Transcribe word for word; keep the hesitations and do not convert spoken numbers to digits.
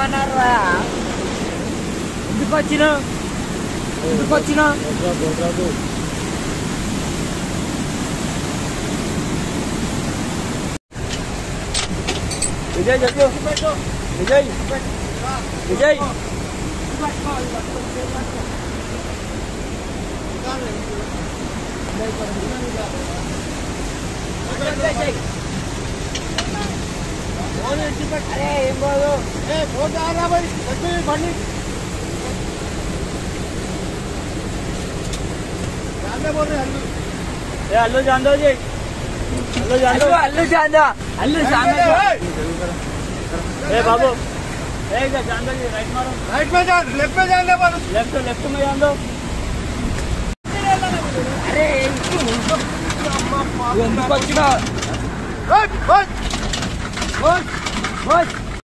ఎందుకు వచ్చినా ఎందుకు వచ్చినా విజయ్ చెప్పు విజయ్ విజయ్ अरे बोलो ए फोन आ रहा भाई बंडी जानदे बोल रहे अल्लू ए अल्लू जान दो जी अल्लू जान दो अल्लू जान दो अल्लू जान दो ए बाबू ए इधर जान दो जी राइट मारो राइट में जान लेफ्ट में जान दे पर लेफ्ट लेफ्ट में जान दो अरे अम्मा पागल बच्चा हट हट हट हट